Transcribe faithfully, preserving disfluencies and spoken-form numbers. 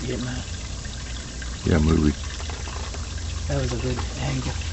You getting that? Yeah, movie. That was a good angle.